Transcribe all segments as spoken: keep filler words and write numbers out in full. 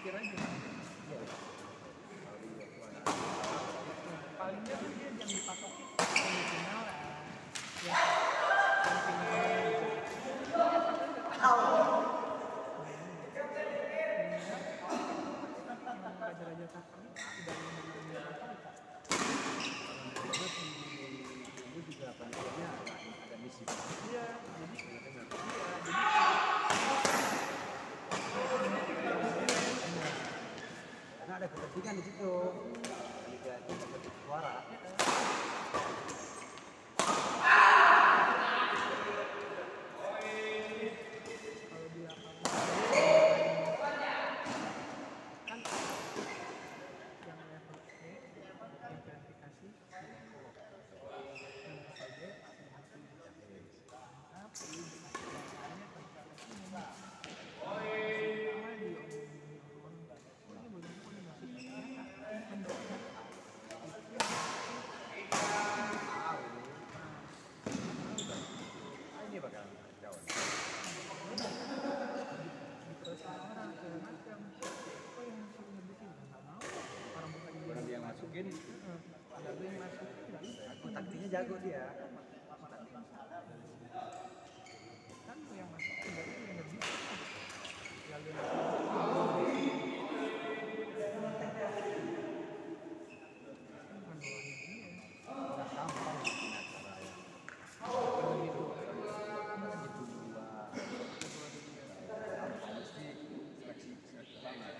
mikir aja. Iya. Paling nggak dia yang dipatokin semifinal lah. Ya, semifinal gitu. Raja-raja takkan udah benar-benar apa? Terus di juga penelitiannya ada ada misi. Iya, jadi iya, jadi karena ada kepentingan di situ. Liga itu dapat suara. kalau di lapangan kan yang level E yang verifikasi yang saja tapi dasarnya pertama Ini bakal jauh. Orang dia yang masukin, taktiknya jago dia. kan yang masuk berarti yang lebih jalur Nggak gampang bikin acara yang gitu. gitu dua. Mesti seleksi seleksi banget.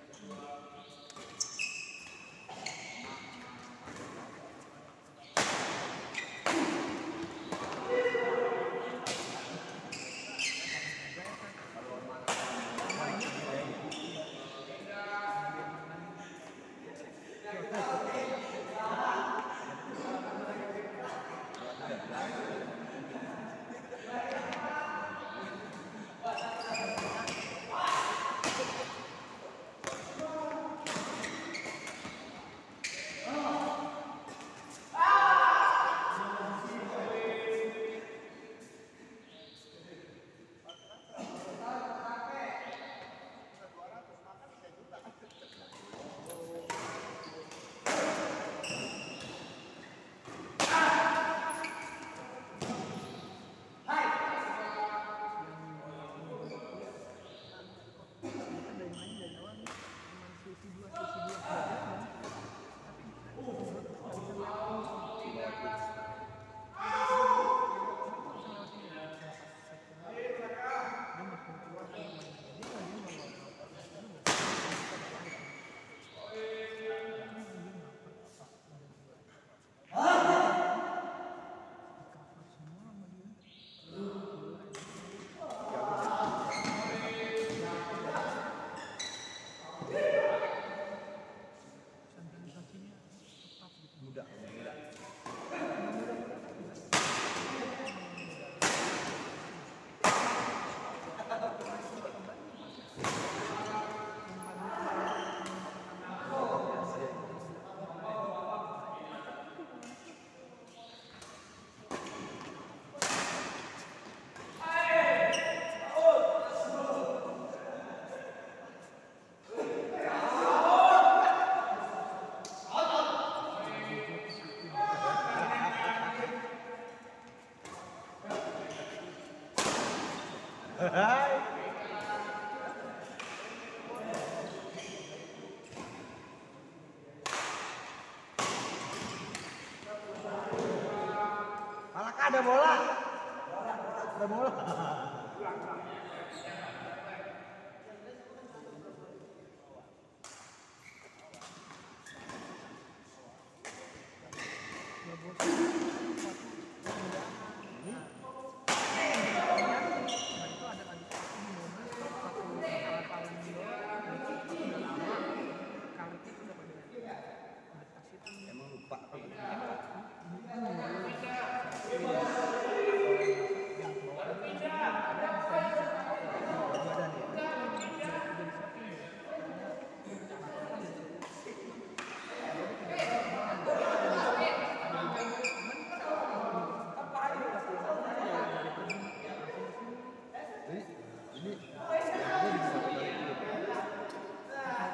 Mudah, mudah. Hai. Malaka ada bola. Ada bola. Emang lupa apa ini ini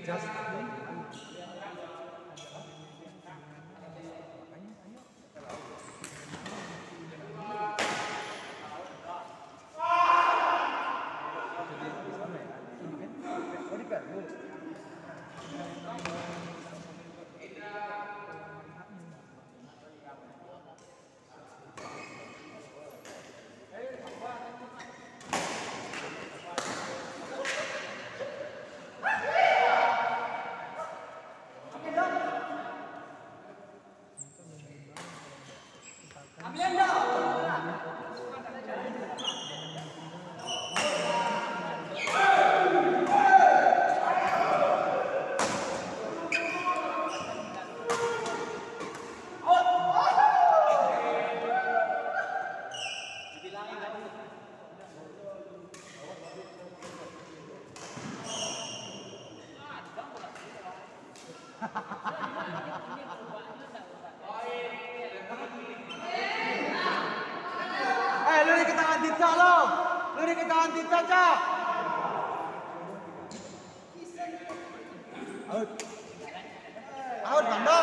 Just Eh, lu di ketahuan Tita lo. Lu di ketahuan Tita, Cak. Out. Out, Bando.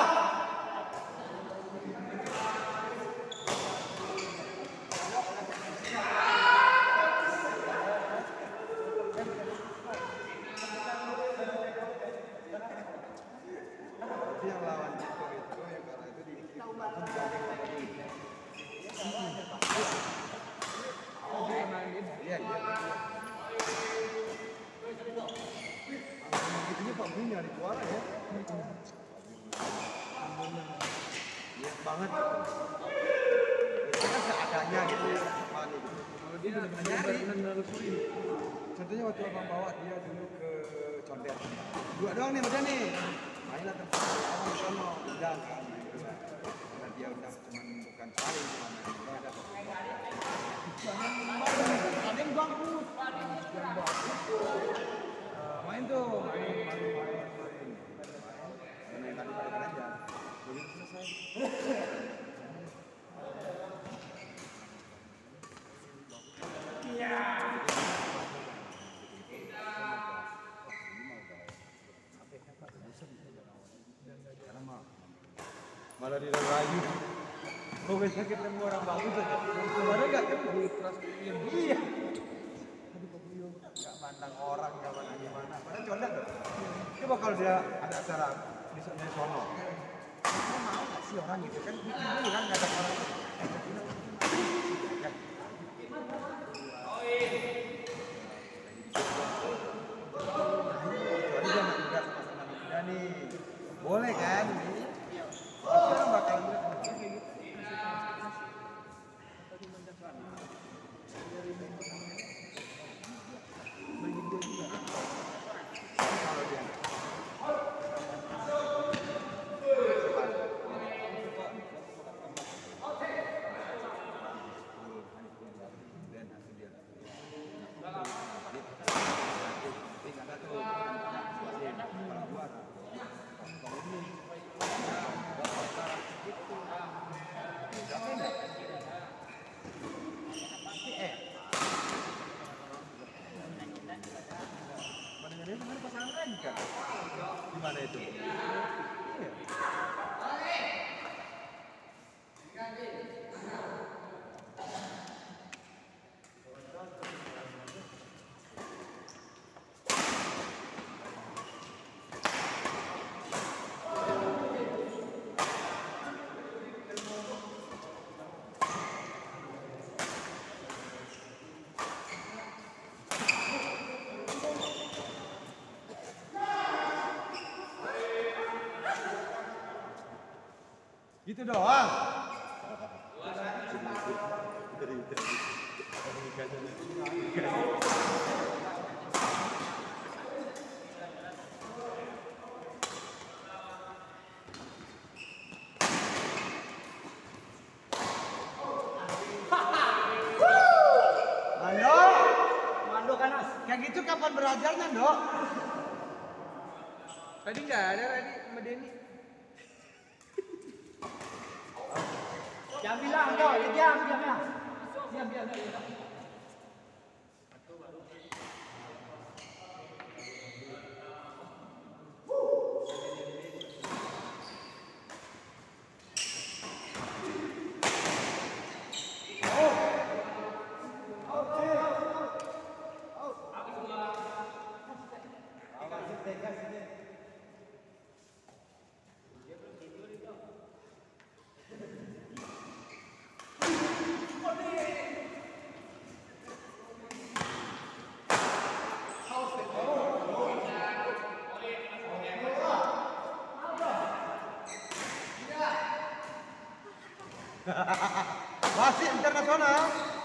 Itu yang lawan Tito itu yang karena itu di iya, iya. Begitunya Pak Bung nyari suara ya. Iya banget. Itu kan seadanya gitu ya. Kalau dia benar-benar benar-benar sulit. Contohnya waktu abang bawa dia dulu ke Condet. Dua doang nih macam nih. Mainlah tempat abang sono undang kan. Karena dia undang cuman bukan paling cuma main ada. Ada yang bagus. Main tuh, main, main, main, main. Main tadi balik aja. Begitu selesai. Iya. Malah dirayu. Kok bisa ketemu orang bagus aja? Kemarin nggak ketemu keras kuyung. Iya. Aduh Pak Buyung, nggak mandang orang, nggak mandang gimana. Padahal Condet dong. Coba kalau dia ada acara di sono. Kamu mau nggak sih orang gitu kan? Bikin dulu kan nggak ada orang. Kecuali dia nggak juga sama-sama muda nih. Boleh kan? Kita bakal lihat kayak gitu. Gimana itu? Gitu doang. Mando, Mando kanas. Kayak gitu kapan belajarnya, Dok? Tadi nggak ada tadi sama Denny. Jangan bilang, Dok. Ya, diam, diam ya. Diam, diam, diam. Masih internasional.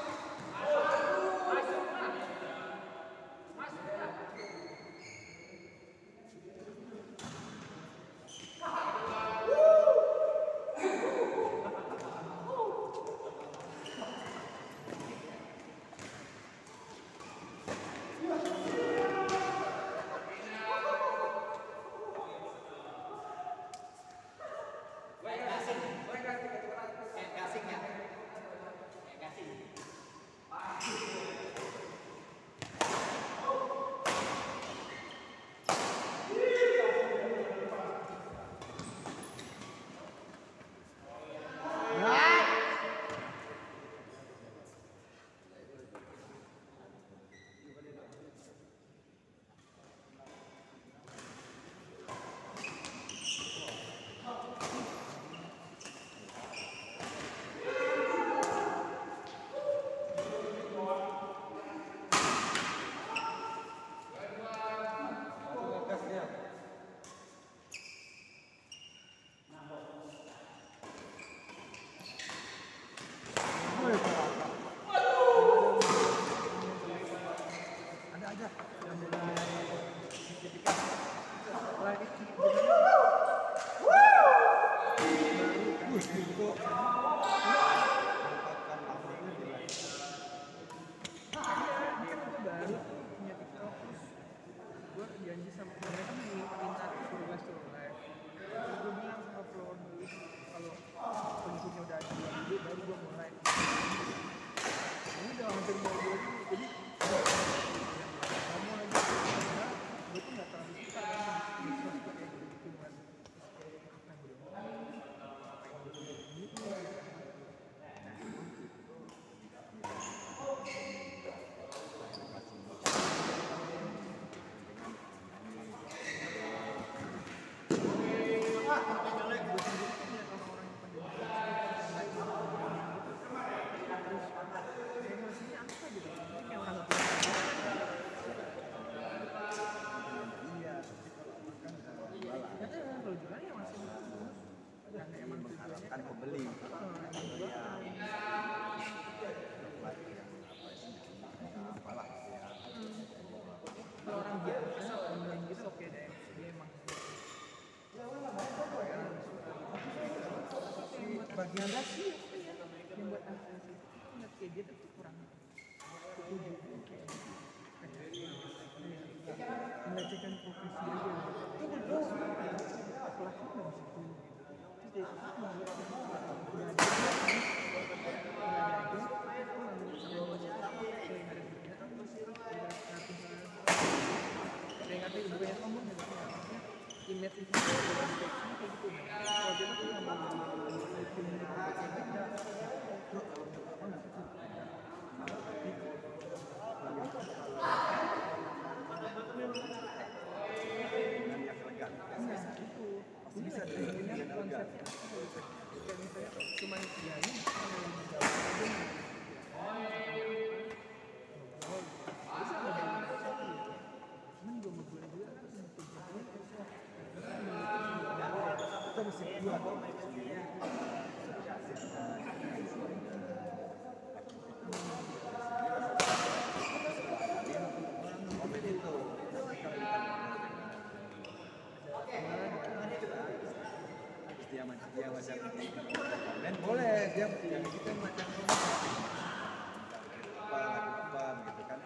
Mengharapkan pembeli. Apalah ya. Kalau orang biasa online gitu oke deh, dia emang bagian dasi yang buat analisis ingat kayak gitu tuh kurang setuju melecehkan profesi aja pelaku nggak bisa terus dia udah ada saya ngerti ibu yang ngomong image itu kayak gitu kalau dia tuh yang mau bisa dengan konsepnya cuman ya ini Kita mesti kuat. Dia macam dia macam dan boleh dia yang kita macam apa apa gitu kan.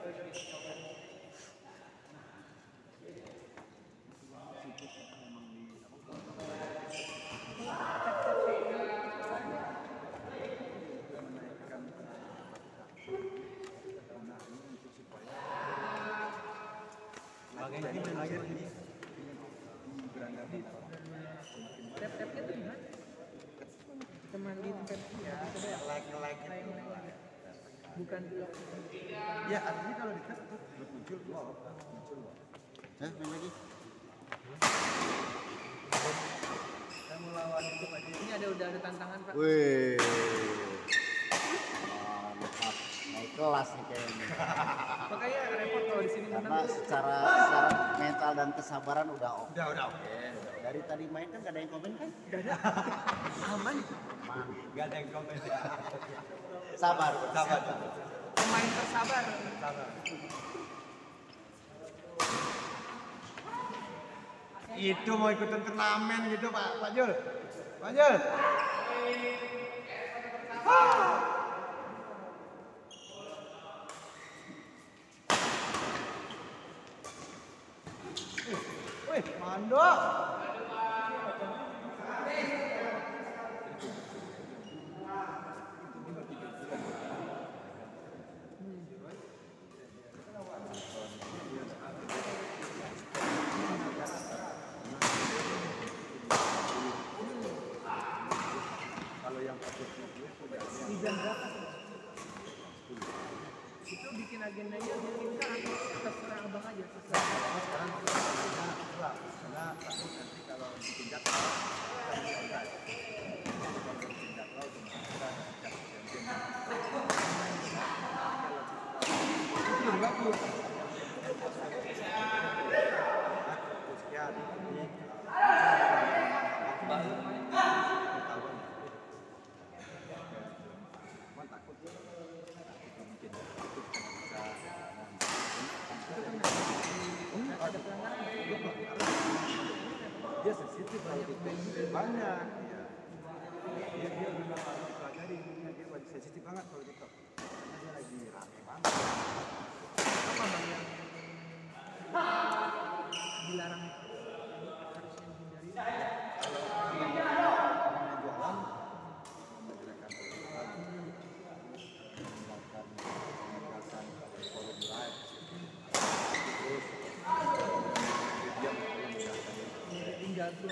Ini lagi ini berangkat tap-tapnya tuh gimana? Teman di tempat ya, like like bukan ya artinya kalau dekat tuh muncul wow muncul wow. Hah, main lagi? Kita mau lawan itu Pak. Ini ada udah ada tantangan Pak. Wih. Mantap. Naik kelas nih kayaknya. Makanya repot kalau di sini Karena menang. secara secara mental dan kesabaran udah oke. Udah udah oke. Dari tadi main kan gak ada yang komen kan? Gak ada. Aman. aman. Gak ada yang komen. Sabar, Sabar. Pemain tersabar. Sabar. Itu mau ikutan turnamen gitu Pak Pak Jul. Pak Jul. Wih, Mando. Kalau yang pakai video sudah Di jam berapa? Itu bikin agendanya di kita atau terserah abang aja? Terserah. sekarang karena enggak, karena takut nanti kalau bikin jadwal kita bisa enggak. Kalau bikin jadwal cuma kita itu juga tuh. Sekian ini tahun. Cuman takut takut bikin itu bisa Ada pelanggaran. dia sensitif kalau itu banyak ya dia dia bilang harus dipelajari dunia dia lagi sensitif banget kalau TikTok karena dia lagi rame banget Apa bang yang dilarang itu? Harusnya dihindari. kalau namanya jualan menjelekkan produk meninggalkan meninggalkan forum live terus dia meninggalkan Tinggal tuh.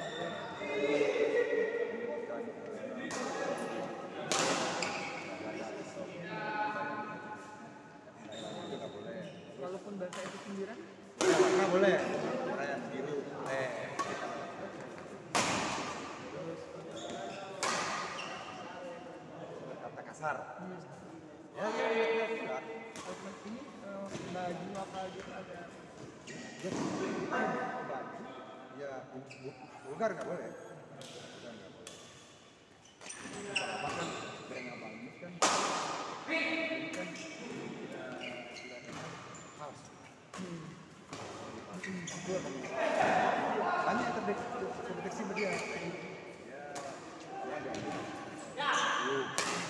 Walaupun bahasa itu sindiran, nggak boleh orang biru boleh kata kasar ya ya ya ya sudah outfit ini eh, baju apa gitu ada. dia baju ya vulgar nggak boleh vulgar nggak boleh kalau apa kan brand abang ini kan ini kan tidak istilahnya kan house itu abang banyak yang terdeteksi terdeteksi sama dia ya dia ada Lu.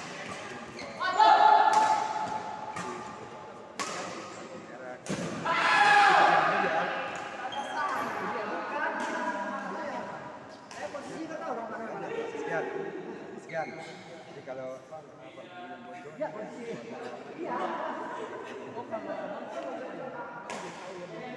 Sekian, sekian. Jadi kalau apa apa yang bodoh, Ya, iya. Oh kalau abang kan udah tahu ya bang.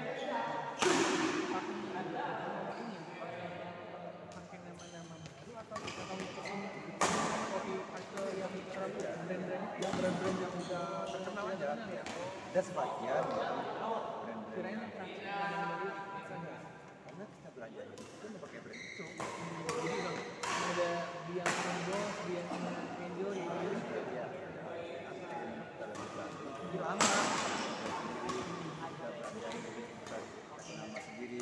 Ini pakai nama-nama baru atau kita tahu ini kopi culture yang brand-brand ya brand-brand yang udah terkenal aja ya. ada sebagian brand-brand Kirain praktik nama baru saja. karena kita belajar itu kan pakai brand itu. Jadi bang ada dia Bos, dia Enjoy gitu. Ya, kita lebih belajar. Itu lama. Kita belajar, kita kasih nama sendiri.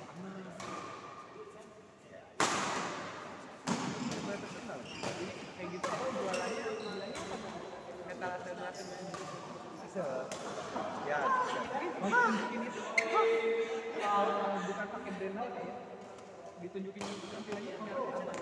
Sudah terkenal. Jadi kayak gitu kok jualannya jualannya apa bang? Etalase-etalase gitu. Bisa. Ya, bisa. Mungkin tunjukin itu uh, bukan pakai brand aja ya, ditunjukin tampilannya merek apa?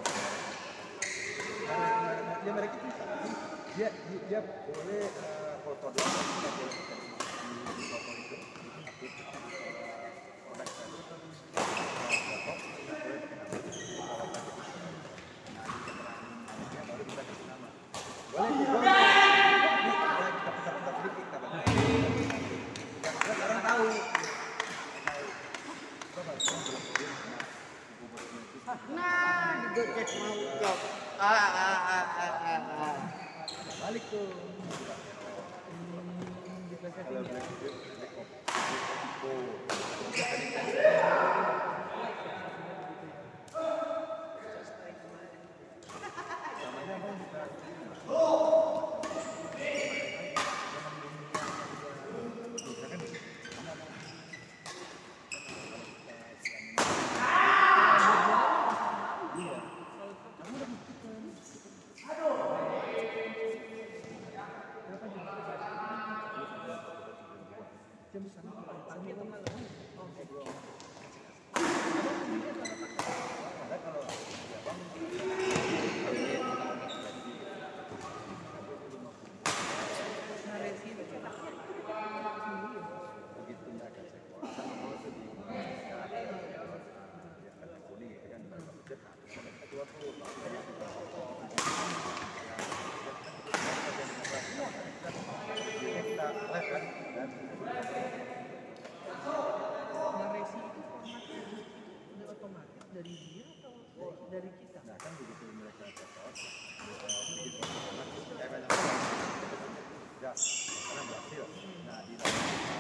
Ya mereka bisa. Dia dia, dia boleh uh, foto doang, tapi nggak boleh kita di foto itu. Tapi produk tadi foto nggak boleh pakai nama. Kalau pakai nah di keterangan ya baru kita kasih nama. Boleh boleh. Ini ada kita putar-putar sedikit kita bang. Biar orang tahu. Coba kita belum dia nah ibu bosnya itu. Nah, digocek mau cok. Ah, ah, ah, ah, ah, ah. Balik tuh. Hmm, di Kalau setting ya. black black black Opo. Namanya apa kita? Kalau di sana pagi atau malam? Oke. Ada kalau ya bang Nah, resi itu cetaknya sendiri ya? begitu nggak ada sektor kalau itu di Indonesia ya kartu kuning itu kan cetak kedua tuh kita live kan dan Nah, resi itu formatnya udah otomatis dari dia atau dari, dari kita? nah kan begitu mereka cetak begitu kayak banyak ya karena berhasil nah di dalam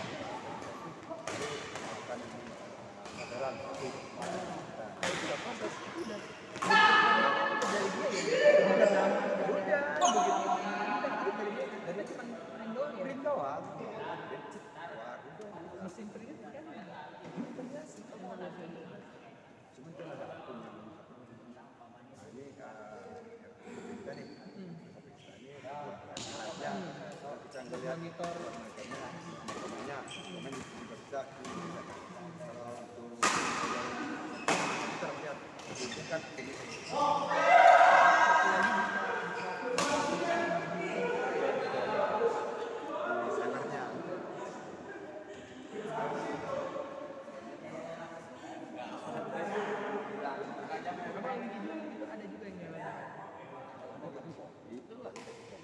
akan modelan satu Kalau sudah proses itu udah bentuk dari dia ya? Udah nama, udah begitu. Udah dari dia. Dan itu cuma print doang ya? print doang Mesin print kan integrasi sama bahasa Indonesia. cuman kan ada akun yang nah ini kita nih Hmm. ini alatnya kalau kita ngeliat Monitor. namanya komen juga bisa kalau untuk kita lihat itu kan ini senarnya Apa yang dijual itu ada juga yang nyalain. itulah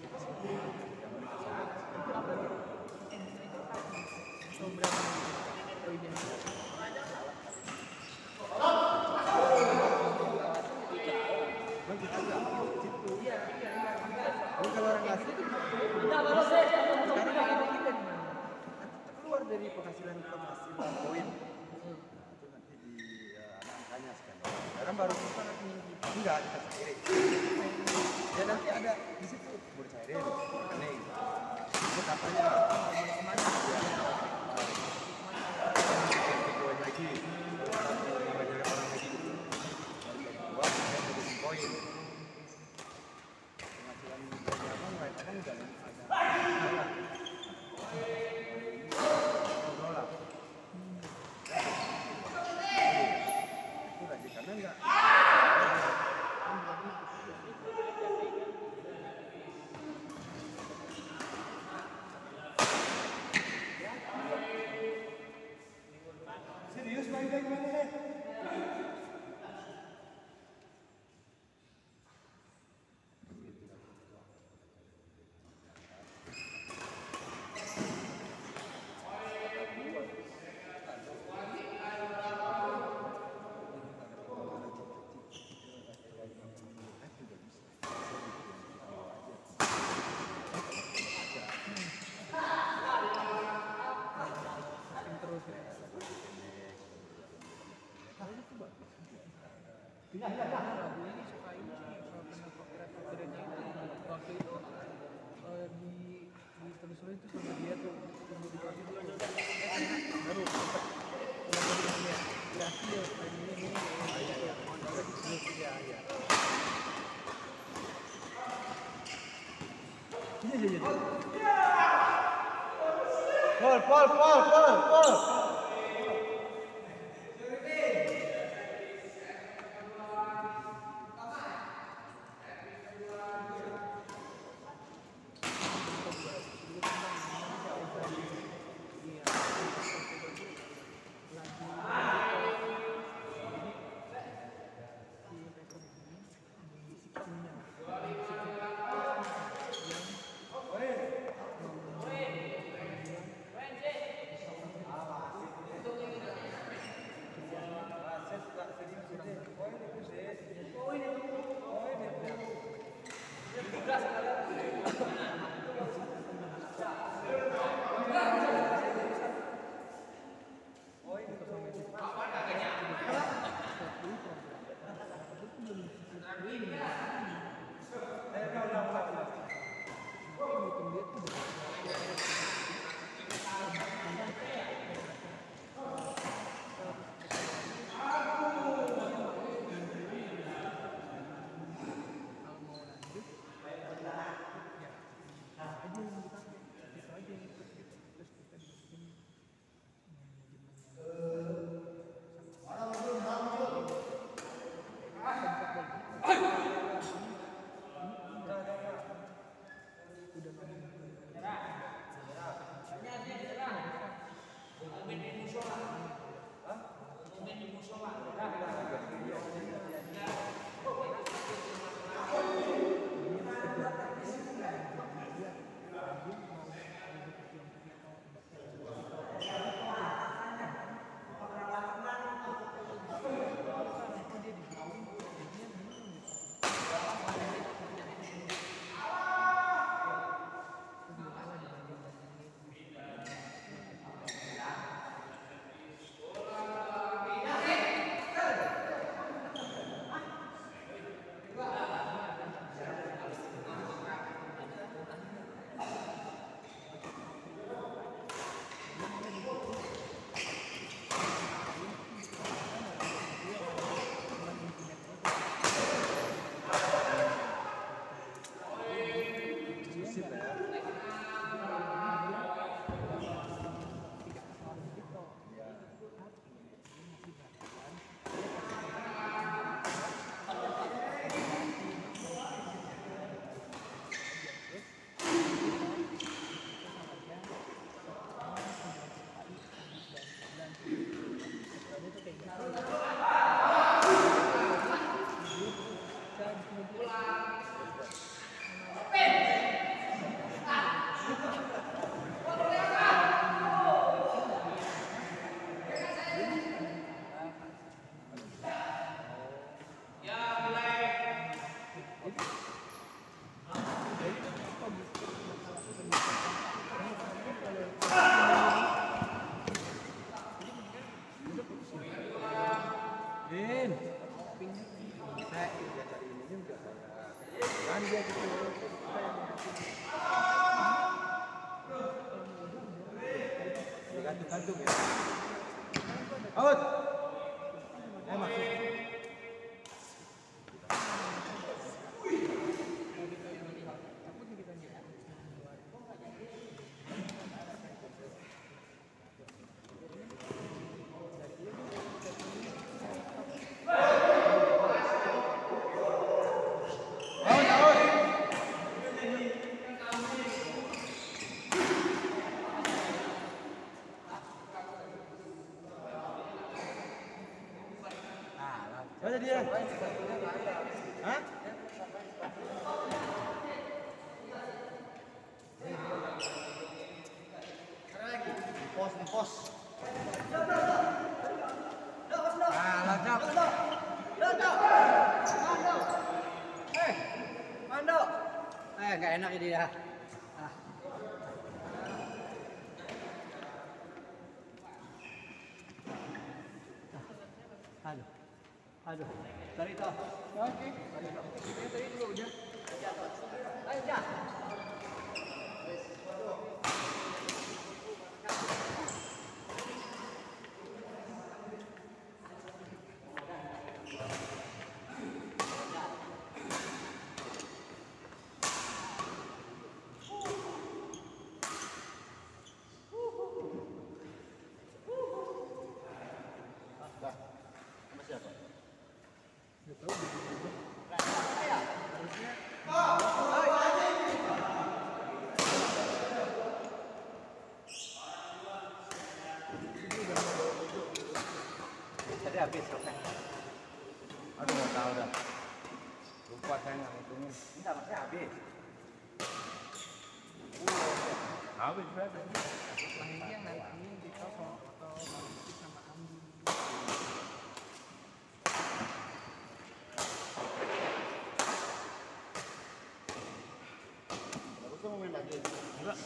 Itu apa ya? Eh, itu apa? Oh, berapa? Oh, identitas. kan kita nggak situ Iya, iya, iya. ini kalau orang asli itu Sekarang yang ini kita di mana? nanti keluar dari penghasilan penghasilan poin itu nanti di ya, angkanya sekarang sekarang baru Sangat tinggi. enggak kita cairin ya nanti ada di situ mau dicairin rekening itu katanya Kemana kemana? dua lagi satu lima juta orang lagi dua saya jadi poin penghasilan dari abang lain abang udah ada dolar itu lagi karena enggak serius mainnya gimana nih? Makin terus ya. Lagu ini suka ini sih kalau kena copyright copyrightnya itu waktu itu eh, di ditelusuri itu sama dia tuh tunggu di kode dulu eh karena baru sempet ngomongin dia berhasil dan ini ini ini ya modalnya gitu ya ya Iya iya iya. Pol pol pol pol pol. Gantung ya. Out. Eh masuk. Mana dia? Hah? Pos, pos. Ah, lacak. Eh, Mando. Eh, nggak enak ini ya. Ah. Aduh. Aduh. Tarito. Oke. Ini tadi juga udah. Ayo, ya. Tadi habis, oke. Aduh nggak tahu dah. Lupa saya nggak ngitungin. Enggak, maksudnya habis. Habis berapa? Nah ini yang nanti kita foto balik sama Andi. Bagus mau main lagi. Enggak.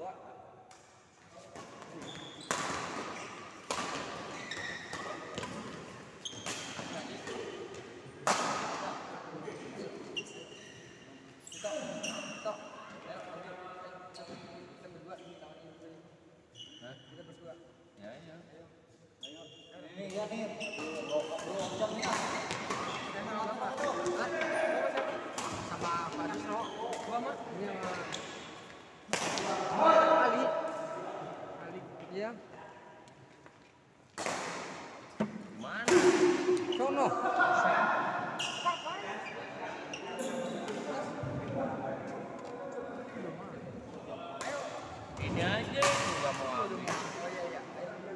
Iya. Mana? Sono. Ini aja juga mau ambil. Oh iya iya.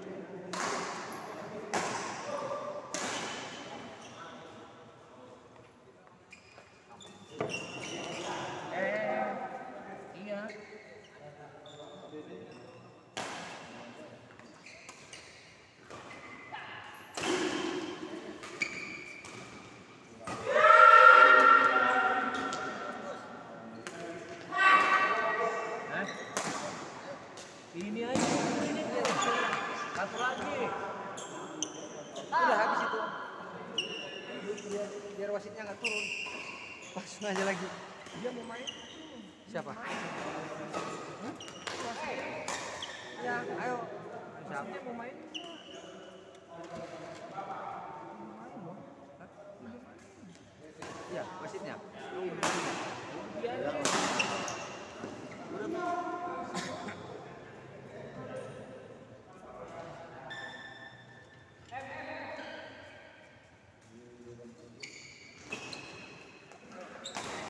Eh, iya. Hah? Ini aja, ini aja. Satu lagi. Udah habis itu. Biar, biar wasitnya nggak turun. Langsung aja lagi. Dia mau main. Siapa? Ya, ayo. Siapa? Wasitnya mau main. Ya, wasitnya.